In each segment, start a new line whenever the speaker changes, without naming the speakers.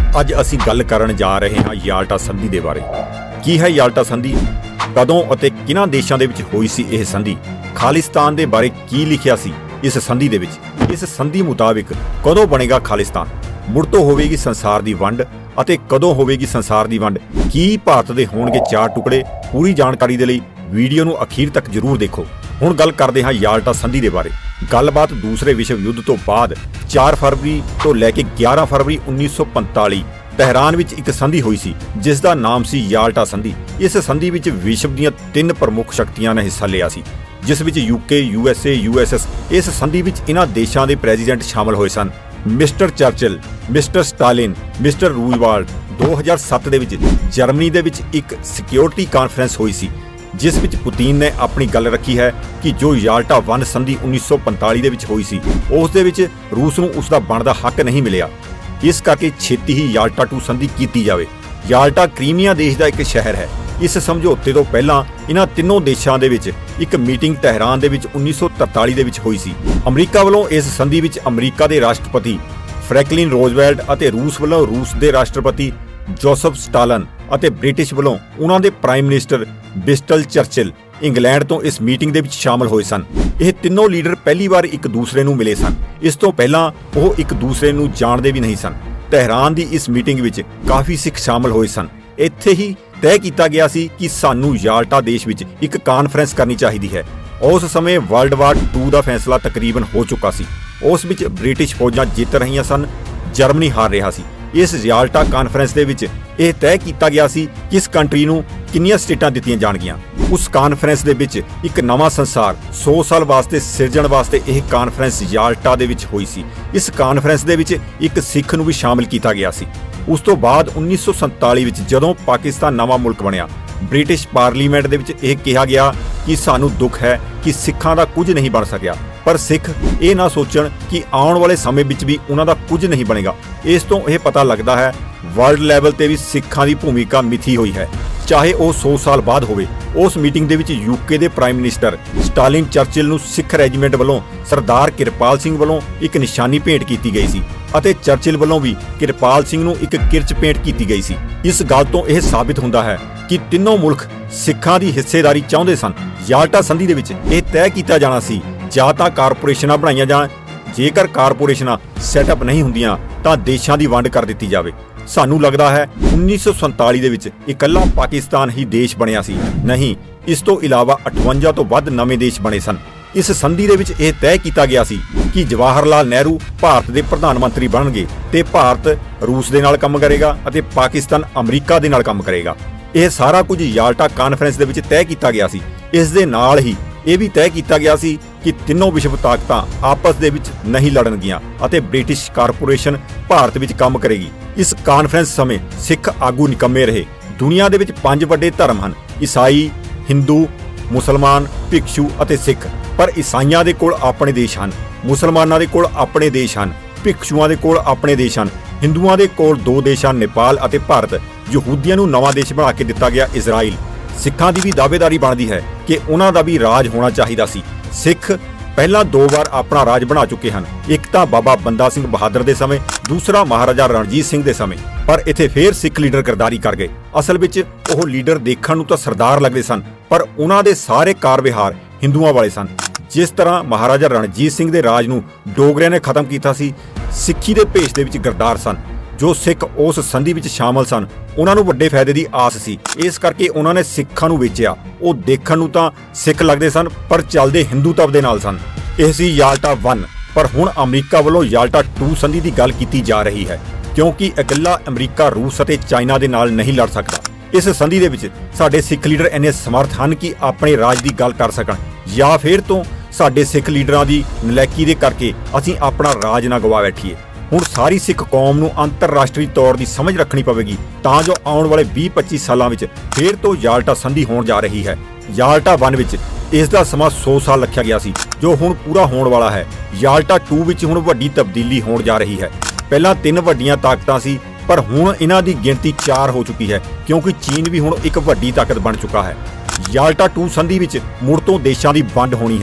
ਅੱਜ ਅਸੀਂ ਗੱਲ ਕਰਨ ਜਾ ਰਹੇ ਹਾਂ ਯਾਲਟਾ ਸੰਧੀ ਦੇ ਬਾਰੇ। ਕੀ ਹੈ ਯਾਲਟਾ ਸੰਧੀ, ਕਦੋਂ ਅਤੇ ਕਿਹਨਾਂ ਦੇਸ਼ਾਂ ਦੇ ਵਿੱਚ ਹੋਈ ਸੀ ਇਹ ਸੰਧੀ, ਖਾਲਿਸਤਾਨ ਦੇ ਬਾਰੇ ਕੀ ਲਿਖਿਆ ਸੀ ਇਸ ਸੰਧੀ ਦੇ ਵਿੱਚ, ਇਸ ਸੰਧੀ ਮੁਤਾਬਿਕ ਕਦੋਂ ਬਣੇਗਾ ਖਾਲਿਸਤਾਨ, ਮੁੜ ਤੋਂ ਹੋਵੇਗੀ ਸੰਸਾਰ ਦੀ ਵੰਡ ਅਤੇ ਕਦੋਂ ਹੋਵੇਗੀ ਸੰਸਾਰ ਦੀ ਵੰਡ, ਕੀ ਭਾਰਤ ਦੇ ਹੋਣਗੇ 4 ਟੁਕੜੇ। ਪੂਰੀ ਜਾਣਕਾਰੀ ਦੇ ਲਈ ਵੀਡੀਓ ਨੂੰ ਅਖੀਰ ਤੱਕ ਜ਼ਰੂਰ ਦੇਖੋ। ਹੁਣ ਗੱਲ ਕਰਦੇ ਹਾਂ ਯਾਲਟਾ ਸੰਧੀ ਦੇ ਬਾਰੇ। ਗੱਲਬਾਤ ਦੂਸਰੇ ਵਿਸ਼ਵ ਯੁੱਧ ਤੋਂ ਬਾਅਦ 4 ਫਰਵਰੀ ਤੋਂ ਲੈ ਕੇ 11 ਫਰਵਰੀ 1945 ਤਹਿਰਾਨ ਵਿੱਚ ਇੱਕ ਸੰਧੀ ਹੋਈ ਸੀ ਜਿਸ ਦਾ ਨਾਮ ਸੀ ਯਾਲਟਾ ਸੰਧੀ। ਇਸ ਸੰਧੀ ਵਿੱਚ ਵਿਸ਼ਵ ਦੀਆਂ 3 ਪ੍ਰਮੁੱਖ ਸ਼ਕਤੀਆਂ ਨੇ ਹਿੱਸਾ ਲਿਆ ਸੀ, ਜਿਸ ਵਿੱਚ UK, USA, USS। ਇਸ ਸੰਧੀ ਵਿੱਚ ਇਹਨਾਂ ਦੇਸ਼ਾਂ ਦੇ ਪ੍ਰੈਜ਼ੀਡੈਂਟ ਸ਼ਾਮਲ ਹੋਏ ਸਨ। Mister Churchill, mister Stalin, mister Roosevelt. 2007 ਦੇ ਵਿੱਚ ਜਰਮਨੀ ਦੇ ਵਿੱਚ ਇੱਕ ਸਿਕਿਉਰਿਟੀ ਕਾਨਫਰੰਸ ਹੋਈ ਸੀ ਜਿਸ ਵਿੱਚ ਪੁਤਿਨ ਨੇ ਆਪਣੀ ਗੱਲ ਰੱਖੀ ਹੈ ਕਿ ਜੋ ਯਾਲਟਾ 1 ਸੰਧੀ 1945 ਦੇ ਵਿੱਚ ਹੋਈ ਸੀ ਉਸ ਦੇ ਵਿੱਚ ਰੂਸ ਨੂੰ ਉਸ ਦਾ ਬਣਦਾ ਹੱਕ ਨਹੀਂ ਮਿਲਿਆ, ਇਸ ਕਰਕੇ ਛੇਤੀ ਹੀ ਯਾਲਟਾ 2 ਸੰਧੀ ਕੀਤੀ ਜਾਵੇ। ਯਾਲਟਾ ਕ੍ਰੀਮੀਆ ਦੇਸ਼ ਦਾ ਇੱਕ ਸ਼ਹਿਰ ਹੈ। ਇਸ ਸਮਝੌਤੇ ਤੋਂ ਪਹਿਲਾਂ ਇਹਨਾਂ ਤਿੰਨੋਂ ਦੇਸ਼ਾਂ ਦੇ ਵਿੱਚ ਇੱਕ ਮੀਟਿੰਗ ਤਹਿਰਾਨ ਦੇ ਵਿੱਚ 1943 ਦੇ ਵਿੱਚ ਹੋਈ ਸੀ। ਅਮਰੀਕਾ ਵੱਲੋਂ ਇਸ ਸੰਧੀ ਵਿੱਚ ਅਮਰੀਕਾ ਦੇ ਰਾਸ਼ਟਰਪਤੀ ਫਰੈਂਕਲਿਨ ਰੋਜ਼ਵੈਲਟ ਅਤੇ ਰੂਸ ਵੱਲੋਂ ਰੂਸ ਦੇ ਰਾਸ਼ਟਰਪਤੀ ਜੋਸਫ ਸਟਾਲਿਨ ਅਤੇ ਬ੍ਰਿਟਿਸ਼ ਵੱਲੋਂ ਉਹਨਾਂ ਦੇ prime minister Winston Churchill England ਤੋਂ ਇਸ ਮੀਟਿੰਗ ਦੇ ਵਿੱਚ ਸ਼ਾਮਲ ਹੋਏ ਸਨ। ਇਹ ਤਿੰਨੋਂ ਲੀਡਰ ਪਹਿਲੀ ਵਾਰ ਇੱਕ ਦੂਸਰੇ ਨੂੰ ਮਿਲੇ ਸਨ। ਇਸ ਤੋਂ ਪਹਿਲਾਂ ਉਹ ਇੱਕ ਦੂਸਰੇ ਨੂੰ ਜਾਣਦੇ ਵੀ ਨਹੀਂ ਸਨ। ਤਹਿਰਾਨ ਦੀ ਇਸ ਮੀਟਿੰਗ ਵਿੱਚ ਕਾਫੀ ਸਿੱਖ ਸ਼ਾਮਲ ਹੋਏ ਸਨ। ਇੱਥੇ ਹੀ ਤੈਅ ਕੀਤਾ ਗਿਆ ਸੀ ਕਿ ਸਾਨੂੰ ਯਾਲਟਾ ਦੇਸ਼ ਵਿੱਚ ਇੱਕ ਕਾਨਫਰੰਸ ਕਰਨੀ ਚਾਹੀਦੀ ਹੈ। ਉਸ ਸਮੇਂ ਵਰਲਡ ਵਾਰ 2 ਦਾ ਫੈਸਲਾ ਤਕਰੀਬਨ ਹੋ ਚੁੱਕਾ ਸੀ। ਉਸ ਵਿੱਚ ਬ੍ਰਿਟਿਸ਼ ਫੌਜਾਂ ਜਿੱਤ ਰਹੀਆਂ ਸਨ, ਜਰਮਨੀ ਹਾਰ ਰਿਹਾ ਸੀ। ਇਸ ਯਾਲਟਾ ਕਾਨਫਰੰਸ ਦੇ ਵਿੱਚ ਇਹ ਤੈਅ ਕੀਤਾ ਗਿਆ ਸੀ ਕਿ ਇਸ ਕੰਟਰੀ ਨੂੰ ਕਿੰਨੀਆਂ ਸਟੇਟਾਂ ਦਿੱਤੀਆਂ ਜਾਣਗੀਆਂ। ਉਸ ਕਾਨਫਰੰਸ ਦੇ ਵਿੱਚ ਇੱਕ ਨਵਾਂ ਸੰਸਾਰ 100 ਸਾਲ ਵਾਸਤੇ ਸਿਰਜਣ ਵਾਸਤੇ ਇਹ ਕਾਨਫਰੰਸ ਯਾਲਟਾ ਦੇ ਵਿੱਚ ਹੋਈ ਸੀ। ਇਸ ਕਾਨਫਰੰਸ ਦੇ ਵਿੱਚ ਇੱਕ ਸਿੱਖ ਨੂੰ ਵੀ ਸ਼ਾਮਿਲ ਕੀਤਾ ਗਿਆ ਸੀ। ਉਸ ਤੋਂ ਬਾਅਦ 1947 ਵਿੱਚ ਜਦੋਂ ਪਾਕਿਸਤਾਨ ਨਵਾਂ ਮੁਲਕ ਬਣਿਆ, ਬ੍ਰਿਟਿਸ਼ ਪਾਰਲੀਮੈਂਟ ਦੇ ਵਿੱਚ ਇਹ ਕਿਹਾ ਗਿਆ ਕਿ ਸਾਨੂੰ ਦੁੱਖ ਹੈ ਕਿ ਸਿੱਖਾਂ ਦਾ ਕੁਝ ਨਹੀਂ ਬਣ ਸਕਿਆ, ਪਰ ਸਿੱਖ ਇਹ ਨਾ ਸੋਚਣ ਕਿ ਆਉਣ ਵਾਲੇ ਸਮੇਂ ਵਿੱਚ ਵੀ ਉਹਨਾਂ ਦਾ ਕੁਝ ਨਹੀਂ ਬਣੇਗਾ। ਇਸ ਤੋਂ ਇਹ ਪਤਾ ਲੱਗਦਾ ਹੈ ਵਰਲਡ ਲੈਵਲ ਤੇ ਵੀ ਸਿੱਖਾਂ ਦੀ ਭੂਮਿਕਾ ਮਿਥੀ ਹੋਈ ਹੈ, ਚਾਹੇ ਉਹ 100 ਸਾਲ ਬਾਅਦ ਹੋਵੇ। ਉਸ ਮੀਟਿੰਗ ਦੇ ਵਿੱਚ UK ਦੇ ਪ੍ਰਾਈਮ ਮਿਨਿਸਟਰ ਸਟਾਲਿਨ ਚਰਚਿਲ ਨੂੰ ਸਿੱਖ ਰੈਜੀਮੈਂਟ ਵੱਲੋਂ ਸਰਦਾਰ ਕਿਰਪਾਲ ਸਿੰਘ ਵੱਲੋਂ ਇੱਕ ਨਿਸ਼ਾਨੀ ਭੇਂਟ ਕੀਤੀ ਗਈ ਸੀ ਅਤੇ ਚਰਚਿਲ ਵੱਲੋਂ ਵੀ ਕਿਰਪਾਲ ਸਿੰਘ ਨੂੰ ਇੱਕ ਕਿਰਚ ਭੇਂਟ ਕੀਤੀ ਗਈ ਸੀ। ਇਸ ਗੱਲ ਤੋਂ ਇਹ ਸਾਬਿਤ ਹੁੰਦਾ ਹੈ ਕਿ ਤਿੰਨੋਂ ਮੁਲਕ ਸਿੱਖਾਂ ਦੀ ਹਿੱਸੇਦਾਰੀ ਚਾਹੁੰਦੇ ਸਨ। ਯਾਲਟਾ ਸੰਧੀ ਦੇ ਵਿੱਚ ਇਹ ਤੈਅ ਕੀਤਾ ਜਾਣਾ ਸੀ ਜਾਂ ਤਾਂ ਕਾਰਪੋਰੇਸ਼ਨਾਂ ਬਣਾਈਆਂ ਜਾਣ, ਜੇਕਰ ਕਾਰਪੋਰੇਸ਼ਨਾਂ ਸੈਟਅਪ ਨਹੀਂ ਹੁੰਦੀਆਂ ਤਾਂ ਦੇਸ਼ਾਂ ਦੀ ਵੰਡ ਕਰ ਦਿੱਤੀ ਜਾਵੇ। ਸਾਨੂੰ ਲੱਗਦਾ ਹੈ 1947 ਦੇ ਵਿੱਚ ਇਕੱਲਾ ਪਾਕਿਸਤਾਨ ਹੀ ਦੇਸ਼ ਬਣਿਆ ਸੀ, ਨਹੀਂ, ਇਸ ਤੋਂ ਇਲਾਵਾ 58 ਤੋਂ ਵੱਧ ਨਵੇਂ ਦੇਸ਼ ਬਣੇ ਸਨ। ਇਸ ਸੰਧੀ ਦੇ ਵਿੱਚ ਇਹ ਤੈਅ ਕੀਤਾ ਗਿਆ ਸੀ ਕਿ ਜਵਾਹਰ ਲਾਲ ਨਹਿਰੂ ਭਾਰਤ ਦੇ ਪ੍ਰਧਾਨ ਮੰਤਰੀ ਬਣਨਗੇ ਤੇ ਭਾਰਤ ਰੂਸ ਦੇ ਨਾਲ ਕੰਮ ਕਰੇਗਾ ਅਤੇ ਪਾਕਿਸਤਾਨ ਅਮਰੀਕਾ ਦੇ ਨਾਲ ਕੰਮ ਕਰੇਗਾ। ਇਹ ਸਾਰਾ ਕੁਝ ਯਾਲਟਾ ਕਾਨਫਰੰਸ ਦੇ ਵਿੱਚ ਤੈਅ ਕੀਤਾ ਗਿਆ ਸੀ। ਇਸ ਦੇ ਨਾਲ ਹੀ ਇਹ ਵੀ ਤੈਅ ਕੀਤਾ ਗਿਆ ਸੀ ਕਿ ਤਿੰਨੋਂ ਵਿਸ਼ਵ ਤਾਕਤਾਂ ਆਪਸ ਦੇ ਵਿੱਚ ਨਹੀਂ ਲੜਨਗੀਆਂ ਅਤੇ ਬ੍ਰਿਟਿਸ਼ ਕਾਰਪੋਰੇਸ਼ਨ ਭਾਰਤ ਵਿੱਚ ਕੰਮ ਕਰੇਗੀ। ਇਸ ਕਾਨਫਰੰਸ ਸਮੇਂ ਸਿੱਖ ਆਗੂ ਨਿਕੰਮੇ ਰਹੇ। ਦੁਨੀਆ ਦੇ ਵਿੱਚ 5 ਵੱਡੇ ਧਰਮ ਹਨ, ਈਸਾਈ, ਹਿੰਦੂ, ਮੁਸਲਮਾਨ, ਭਿਕਸ਼ੂ ਅਤੇ ਸਿੱਖ। ਪਰ ਈਸਾਈਆਂ ਦੇ ਕੋਲ ਆਪਣੇ ਦੇਸ਼ ਹਨ, ਮੁਸਲਮਾਨਾਂ ਦੇ ਕੋਲ ਆਪਣੇ ਦੇਸ਼ ਹਨ, ਭਿਕਸ਼ੂਆਂ ਦੇ ਕੋਲ ਆਪਣੇ ਦੇਸ਼ ਹਨ, ਹਿੰਦੂਆਂ ਦੇ ਕੋਲ 2 ਦੇਸ਼ ਹਨ, ਨੇਪਾਲ ਅਤੇ ਭਾਰਤ। ਯਹੂਦੀਆਂ ਨੂੰ ਨਵਾਂ ਦੇਸ਼ ਬਣਾ ਕੇ ਦਿੱਤਾ ਗਿਆ ਇਜ਼ਰਾਈਲ। ਸਿੱਖਾਂ ਦੀ ਵੀ ਦਾਅਵੇਦਾਰੀ ਬਣਦੀ ਹੈ ਕਿ ਉਹਨਾਂ ਦਾ ਵੀ ਰਾਜ ਹੋਣਾ ਚਾਹੀਦਾ ਸੀ। ਸਿੱਖ ਪਹਿਲਾਂ 2 ਵਾਰ ਆਪਣਾ ਰਾਜ ਬਣਾ ਚੁੱਕੇ ਹਨ, ਇੱਕ ਤਾਂ ਬਾਬਾ ਬੰਦਾ ਸਿੰਘ ਬਹਾਦਰ ਦੇ ਸਮੇਂ, ਦੂਸਰਾ ਮਹਾਰਾਜਾ ਰਣਜੀਤ ਸਿੰਘ ਦੇ ਸਮੇਂ। ਪਰ ਇੱਥੇ ਫੇਰ ਸਿੱਖ ਲੀਡਰ ਗਰਦਾਰੀ ਕਰ ਗਏ। ਅਸਲ ਵਿੱਚ ਉਹ ਲੀਡਰ ਦੇਖਣ ਨੂੰ ਤਾਂ ਸਰਦਾਰ ਲੱਗਦੇ ਸਨ, ਪਰ ਉਹਨਾਂ ਦੇ ਸਾਰੇ ਕਾਰ ਵਿਹਾਰ ਹਿੰਦੂਆਂ ਵਾਲੇ ਸਨ। ਜਿਸ ਤਰ੍ਹਾਂ ਮਹਾਰਾਜਾ ਰਣਜੀਤ ਸਿੰਘ ਦੇ ਰਾਜ ਨੂੰ ਡੋਗਰਿਆਂ ਨੇ ਖਤਮ ਕੀਤਾ ਸੀ, ਸਿੱਖੀ ਦੇ ਭੇਸ ਦੇ ਵਿੱਚ ਗਰਦਾਰ ਸਨ। ਜੋ ਸਿੱਖ ਉਸ ਸੰਧੀ ਵਿੱਚ ਸ਼ਾਮਲ ਸਨ ਉਹਨਾਂ ਨੂੰ ਵੱਡੇ ਫਾਇਦੇ ਦੀ ਆਸ ਸੀ, ਇਸ ਕਰਕੇ ਉਹਨਾਂ ਨੇ ਸਿੱਖਾਂ ਨੂੰ ਵੇਚਿਆ। ਉਹ ਦੇਖਣ ਨੂੰ ਤਾਂ ਸਿੱਖ ਲੱਗਦੇ ਸਨ ਪਰ ਚੱਲਦੇ ਹਿੰਦੂ ਤਬ ਦੇ ਨਾਲ ਸਨ। ਇਹ ਸੀ ਯਾਲਟਾ 1। ਪਰ ਹੁਣ ਅਮਰੀਕਾ ਵੱਲੋਂ ਯਾਲਟਾ 2 ਸੰਧੀ ਦੀ ਗੱਲ ਕੀਤੀ ਜਾ ਰਹੀ ਹੈ, ਕਿਉਂਕਿ ਇਕੱਲਾ ਅਮਰੀਕਾ ਰੂਸ ਅਤੇ ਚਾਈਨਾ ਦੇ ਨਾਲ ਨਹੀਂ ਲੜ ਸਕਦਾ। ਇਸ ਸੰਧੀ ਦੇ ਵਿੱਚ ਸਾਡੇ ਸਿੱਖ ਲੀਡਰ ਇੰਨੇ ਸਮਰਥ ਹਨ ਕਿ ਆਪਣੇ ਰਾਜ ਦੀ ਗੱਲ ਕਰ ਸਕਣ, ਜਾਂ ਫਿਰ ਤੋਂ ਸਾਡੇ ਸਿੱਖ ਲੀਡਰਾਂ ਦੀ ਨਲਾਇਕੀ ਦੇ ਕਰਕੇ ਅਸੀਂ ਆਪਣਾ ਰਾਜ ਨਾ ਗਵਾ ਬੈਠੀਏ। ਹੁਣ ਸਾਰੀ ਸਿੱਖ ਕੌਮ ਨੂੰ ਅੰਤਰਰਾਸ਼ਟਰੀ ਤੌਰ ਦੀ ਸਮਝ ਰੱਖਣੀ ਪਵੇਗੀ ਤਾਂ ਜੋ ਆਉਣ ਵਾਲੇ 20-25 ਸਾਲਾਂ ਵਿੱਚ ਫੇਰ ਤੋਂ ਯਾਲਟਾ ਸੰਧੀ ਹੋਣ ਜਾ ਰਹੀ ਹੈ। ਯਾਲਟਾ 1 ਵਿੱਚ ਇਸ ਦਾ ਸਮਾਂ 100 ਸਾਲ ਰੱਖਿਆ ਗਿਆ ਸੀ, ਜੋ ਹੁਣ ਪੂਰਾ ਹੋਣ ਵਾਲਾ ਹੈ। ਯਾਲਟਾ 2 ਵਿੱਚ ਹੁਣ ਵੱਡੀ ਤਬਦੀਲੀ ਹੋਣ ਜਾ ਰਹੀ ਹੈ। ਪਹਿਲਾਂ 3 ਵੱਡੀਆਂ ਤਾਕਤਾਂ ਸੀ, ਪਰ ਹੁਣ ਇਹਨਾਂ ਦੀ ਗਿਣਤੀ 4 ਹੋ ਚੁੱਕੀ ਹੈ, ਕਿਉਂਕਿ ਚੀਨ ਵੀ ਹੁਣ ਇੱਕ ਵੱਡੀ ਤਾਕਤ ਬਣ ਚੁੱਕਾ ਹੈ। ਯਾਲਟਾ 2 ਸੰਧੀ ਵਿੱਚ ਮੁੜ ਤੋਂ ਦੇਸ਼ਾਂ ਦੀ ਵੰਡ ਹੋਣੀ ਹੈ।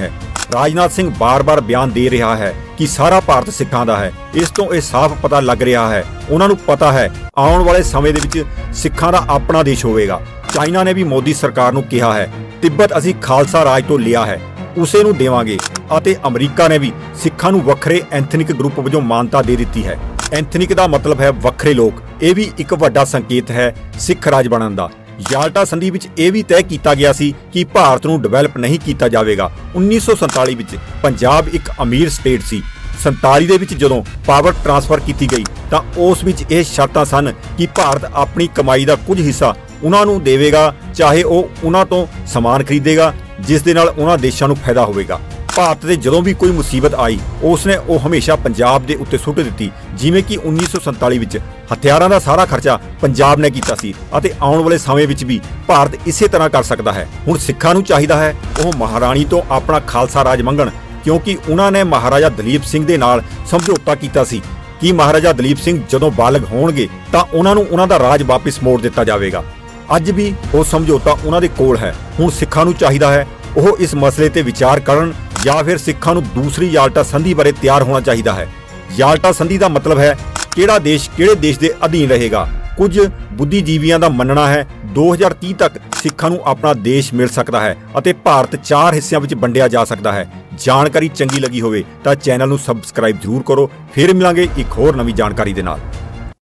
ਰਾਜਨਾਥ ਸਿੰਘ ਬਾਰ-ਬਾਰ ਬਿਆਨ ਦੇ ਰਿਹਾ ਹੈ ਕਿ ਸਾਰਾ ਭਾਰਤ ਸਿੱਖਾਂ ਦਾ ਹੈ। ਇਸ ਤੋਂ ਇਹ ਸਾਫ਼ ਪਤਾ ਲੱਗ ਰਿਹਾ ਹੈ ਉਹਨਾਂ ਨੂੰ ਪਤਾ ਹੈ ਆਉਣ ਵਾਲੇ ਸਮੇਂ ਦੇ ਵਿੱਚ ਸਿੱਖਾਂ ਦਾ ਆਪਣਾ ਦੇਸ਼ ਹੋਵੇਗਾ। ਚਾਈਨਾ ਨੇ ਵੀ ਮੋਦੀ ਸਰਕਾਰ ਨੂੰ ਕਿਹਾ ਹੈ ਤਿੱਬਤ ਅਸੀਂ ਖਾਲਸਾ ਰਾਜ ਤੋਂ ਲਿਆ ਹੈ, ਉਸੇ ਨੂੰ ਦੇਵਾਂਗੇ, ਅਤੇ ਅਮਰੀਕਾ ਨੇ ਵੀ ਸਿੱਖਾਂ ਨੂੰ ਵੱਖਰੇ ਐਥਨਿਕ ਗਰੁੱਪ ਵਜੋਂ ਮਾਨਤਾ ਦੇ ਦਿੱਤੀ ਹੈ। ਐਥਨਿਕ ਦਾ ਮਤਲਬ ਹੈ ਵੱਖਰੇ ਲੋਕ। ਇਹ ਵੀ ਇੱਕ ਵੱਡਾ ਸੰਕੇਤ ਹੈ ਸਿੱਖ ਰਾਜ ਬਣਨ ਦਾ। ਯਾਲਟਾ ਸੰਧੀ ਵਿੱਚ ਇਹ ਵੀ ਤੈਅ ਕੀਤਾ ਗਿਆ ਸੀ ਕਿ ਭਾਰਤ ਨੂੰ ਡਿਵੈਲਪ ਨਹੀਂ ਕੀਤਾ ਜਾਵੇਗਾ। 1947 ਵਿੱਚ ਪੰਜਾਬ ਇੱਕ ਅਮੀਰ ਸਟੇਟ ਸੀ। 47 ਦੇ ਵਿੱਚ ਜਦੋਂ ਪਾਵਰ ਟ੍ਰਾਂਸਫਰ ਕੀਤੀ ਗਈ ਤਾਂ ਉਸ ਵਿੱਚ ਇਹ ਸ਼ਰਤਾਂ ਸਨ ਕਿ ਭਾਰਤ ਆਪਣੀ ਕਮਾਈ ਦਾ ਕੁਝ ਹਿੱਸਾ ਉਹਨਾਂ ਨੂੰ ਦੇਵੇਗਾ, ਚਾਹੇ ਉਹ ਉਹਨਾਂ ਤੋਂ ਸਮਾਨ ਖਰੀਦੇਗਾ ਜਿਸ ਦੇ ਨਾਲ ਉਹਨਾਂ ਦੇਸ਼ਾਂ ਨੂੰ ਫਾਇਦਾ ਹੋਵੇਗਾ। ਭਾਰਤ ਤੇ ਜਦੋਂ ਵੀ ਕੋਈ ਮੁਸੀਬਤ ਆਈ ਉਸਨੇ ਉਹ ਹਮੇਸ਼ਾ ਪੰਜਾਬ ਦੇ ਉੱਤੇ ਸੁੱਟ ਦਿੱਤੀ, ਜਿਵੇਂ ਕਿ 1947 ਵਿੱਚ ਹਥਿਆਰਾਂ ਦਾ ਸਾਰਾ ਖਰਚਾ ਪੰਜਾਬ ਨੇ ਕੀਤਾ ਸੀ, ਅਤੇ ਆਉਣ ਵਾਲੇ ਸਮੇਂ ਵਿੱਚ ਵੀ ਭਾਰਤ ਇਸੇ ਤਰ੍ਹਾਂ ਕਰ ਸਕਦਾ ਹੈ। ਹੁਣ ਸਿੱਖਾਂ ਨੂੰ ਚਾਹੀਦਾ ਹੈ ਉਹ ਮਹਾਰਾਣੀ ਤੋਂ ਆਪਣਾ ਖਾਲਸਾ ਰਾਜ ਮੰਗਣ, ਕਿਉਂਕਿ ਉਹਨਾਂ ਨੇ ਮਹਾਰਾਜਾ ਦਲੀਪ ਸਿੰਘ ਦੇ ਨਾਲ ਸਮਝੌਤਾ ਕੀਤਾ ਸੀ ਕਿ ਮਹਾਰਾਜਾ ਦਲੀਪ ਸਿੰਘ ਜਦੋਂ ਬਾਲਗ ਹੋਣਗੇ ਤਾਂ ਉਹਨਾਂ ਨੂੰ ਉਹਨਾਂ ਦਾ ਰਾਜ ਵਾਪਿਸ ਮੋੜ ਦਿੱਤਾ ਜਾਵੇਗਾ। ਅੱਜ ਵੀ ਉਹ ਸਮਝੌਤਾ ਉਹਨਾਂ ਦੇ ਕੋਲ ਹੈ। ਹੁਣ ਸਿੱਖਾਂ ਨੂੰ ਚਾਹੀਦਾ ਹੈ ਉਹ ਇਸ ਮਸਲੇ ਤੇ ਵਿਚਾਰ ਕਰਨ, ਜਾਂ ਫਿਰ ਸਿੱਖਾਂ ਨੂੰ ਦੂਸਰੀ ਯਾਲਟਾ ਸੰਧੀ ਬਾਰੇ ਤਿਆਰ ਹੋਣਾ ਚਾਹੀਦਾ ਹੈ। ਯਾਲਟਾ ਸੰਧੀ ਦਾ ਮਤਲਬ ਹੈ ਕਿਹੜਾ ਦੇਸ਼ ਕਿਹੜੇ ਦੇਸ਼ ਦੇ ਅਧੀਨ ਰਹੇਗਾ। ਕੁਝ ਬੁੱਧੀਜੀਵੀਆਂ ਦਾ ਮੰਨਣਾ ਹੈ 2030 ਤੱਕ ਸਿੱਖਾਂ ਨੂੰ ਆਪਣਾ ਦੇਸ਼ ਮਿਲ ਸਕਦਾ ਹੈ ਅਤੇ ਭਾਰਤ 4 ਹਿੱਸਿਆਂ ਵਿੱਚ ਵੰਡਿਆ ਜਾ ਸਕਦਾ ਹੈ। ਜਾਣਕਾਰੀ ਚੰਗੀ ਲੱਗੀ ਹੋਵੇ ਤਾਂ ਚੈਨਲ ਨੂੰ ਸਬਸਕ੍ਰਾਈਬ ਜ਼ਰੂਰ ਕਰੋ। ਫਿਰ ਮਿਲਾਂਗੇ ਇੱਕ ਹੋਰ ਨਵੀਂ ਜਾਣਕਾਰੀ ਦੇ ਨਾਲ।